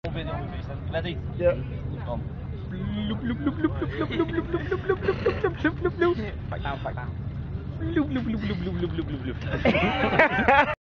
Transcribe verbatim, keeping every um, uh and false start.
Ongeveer ongeveer. Let niet. Ja. Kom. Loep, loep, loep, loep, loep, loep, loep, loep, loep, loep, loep, loep, loep, loep, loep, loep. Pak nou, pak nou. Loep, loep, loep, loep, loep, loep, loep, loep, loep.